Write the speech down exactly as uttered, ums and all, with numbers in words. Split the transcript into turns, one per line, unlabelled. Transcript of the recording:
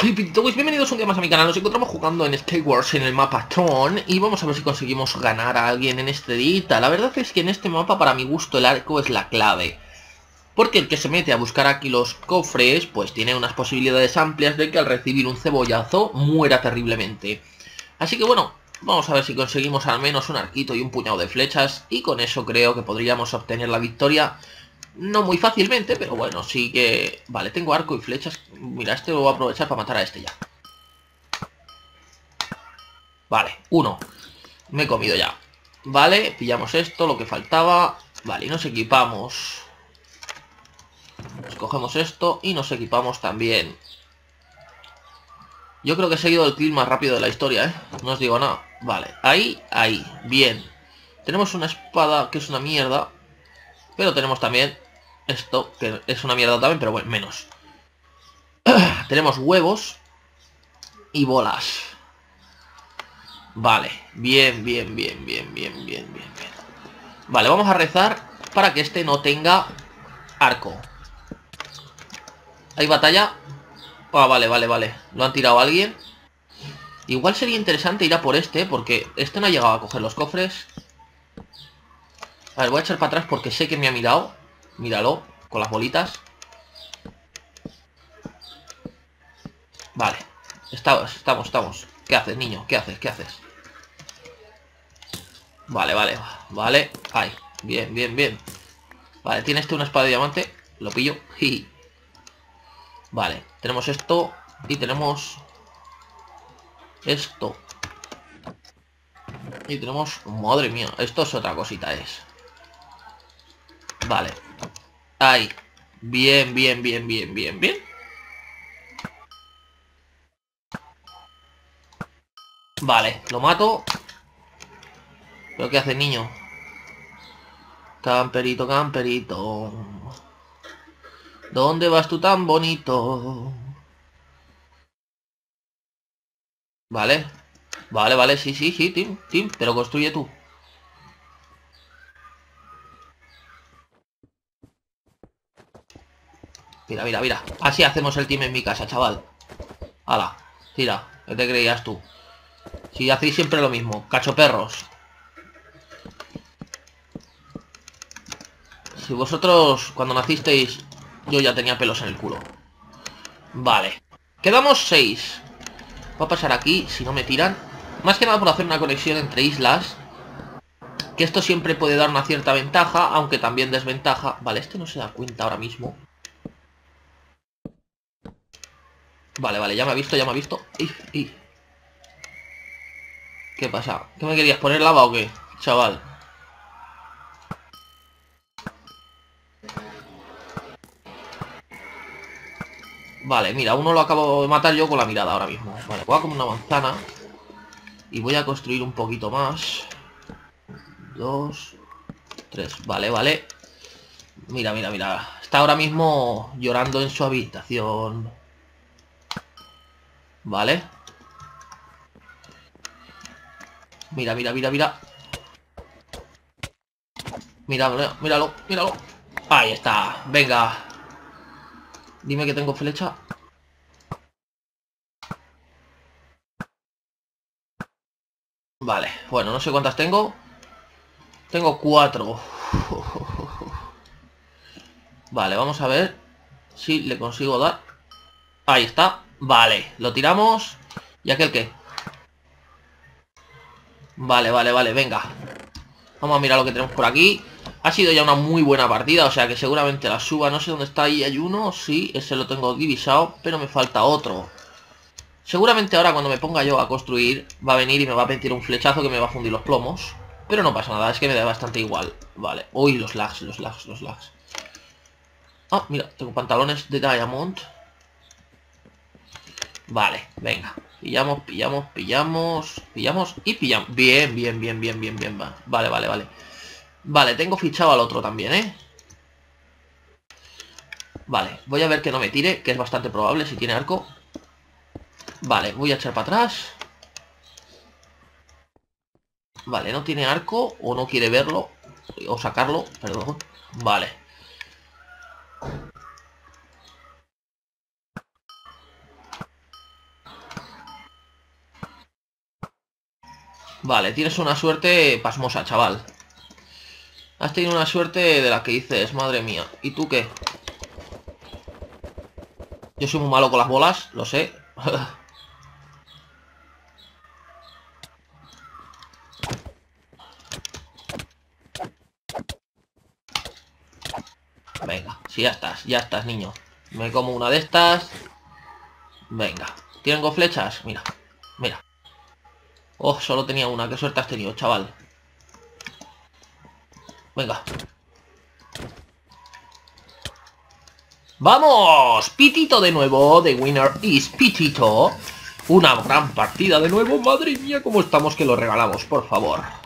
Bienvenidos un día más a mi canal. Nos encontramos jugando en Skywars en el mapa Tron y vamos a ver si conseguimos ganar a alguien en este día. La verdad es que en este mapa, para mi gusto, el arco es la clave, porque el que se mete a buscar aquí los cofres pues tiene unas posibilidades amplias de que al recibir un cebollazo muera terriblemente. Así que bueno, vamos a ver si conseguimos al menos un arquito y un puñado de flechas, y con eso creo que podríamos obtener la victoria. No muy fácilmente, pero bueno, sí que... Vale, tengo arco y flechas. Mira, este lo voy a aprovechar para matar a este ya. Vale, uno. Me he comido ya. Vale, pillamos esto, lo que faltaba. Vale, y nos equipamos. Nos cogemos esto y nos equipamos también. Yo creo que he seguido el kill más rápido de la historia, ¿eh? No os digo nada. Vale, ahí, ahí, bien. Tenemos una espada que es una mierda, pero tenemos también esto, que es una mierda también, pero bueno, menos. Tenemos huevos y bolas. Vale, bien, bien, bien, bien, bien, bien, bien, bien. Vale, vamos a rezar para que este no tenga arco. ¿Hay batalla? Ah, vale, vale, vale. ¿Lo han tirado a alguien? Igual sería interesante ir a por este, porque este no ha llegado a coger los cofres. A ver, voy a echar para atrás porque sé que me ha mirado. Míralo, con las bolitas. Vale, estamos, estamos, estamos. ¿Qué haces, niño? ¿Qué haces? ¿Qué haces? Vale, vale, vale. Ahí, bien, bien, bien. Vale, tiene este una espada de diamante. Lo pillo. Vale, tenemos esto. Y tenemos esto. Y tenemos... Madre mía, esto es otra cosita, es. Vale. Ahí. Bien, bien, bien, bien, bien, bien. Vale, lo mato. ¿Pero qué hace, niño? Camperito, camperito. ¿Dónde vas tú tan bonito? Vale. Vale, vale, sí, sí, sí, Tim, Tim. Pero construye tú. Mira, mira, mira. Así hacemos el team en mi casa, chaval. Hala, tira. ¿Qué te creías tú? Si hacéis siempre lo mismo, cachoperros. Si vosotros cuando nacisteis yo ya tenía pelos en el culo. Vale. Quedamos seis. Voy a pasar aquí, si no me tiran. Más que nada por hacer una conexión entre islas, que esto siempre puede dar una cierta ventaja, aunque también desventaja. Vale, este no se da cuenta ahora mismo. Vale, vale, ya me ha visto, ya me ha visto. ¡Ih, ih! ¿Qué pasa? ¿Qué me querías poner lava o qué, chaval? Vale, mira, uno lo acabo de matar yo con la mirada ahora mismo. Vale, voy a comer una manzana y voy a construir un poquito más. Dos, tres, vale, vale. Mira, mira, mira. Está ahora mismo llorando en su habitación. Vale. Mira, mira, mira, mira. Mira, mira, míralo, míralo. Ahí está, venga. Dime que tengo flecha. Vale, bueno, no sé cuántas tengo. Tengo cuatro. Vale, vamos a ver si le consigo dar. Ahí está, vale, lo tiramos. ¿Y aquel qué? Vale, vale, vale, venga. Vamos a mirar lo que tenemos por aquí. Ha sido ya una muy buena partida, o sea que seguramente la suba. No sé dónde está ahí, hay uno. Sí, ese lo tengo divisado, pero me falta otro. Seguramente ahora cuando me ponga yo a construir va a venir y me va a meter un flechazo que me va a fundir los plomos. Pero no pasa nada, es que me da bastante igual. Vale, uy, los lags, los lags, los lags. Ah, mira, tengo pantalones de Diamond. Vale, venga. Pillamos, pillamos, pillamos, pillamos y pillamos. Bien, bien, bien, bien, bien, bien. Vale, vale, vale. Vale, tengo fichado al otro también, ¿eh? Vale, voy a ver que no me tire, que es bastante probable si tiene arco. Vale, voy a echar para atrás. Vale, no tiene arco o no quiere verlo. O sacarlo, perdón. Vale. Vale, tienes una suerte pasmosa, chaval. Has tenido una suerte de la que dices, madre mía. ¿Y tú qué? Yo soy muy malo con las bolas, lo sé. Venga, si ya estás, ya estás, niño. Me como una de estas. Venga. ¿Tengo flechas? Mira, mira. Oh, solo tenía una. Qué suerte has tenido, chaval. Venga. ¡Vamos! Pitito de nuevo. The winner is Pitito. Una gran partida de nuevo. Madre mía, cómo estamos que lo regalamos, por favor.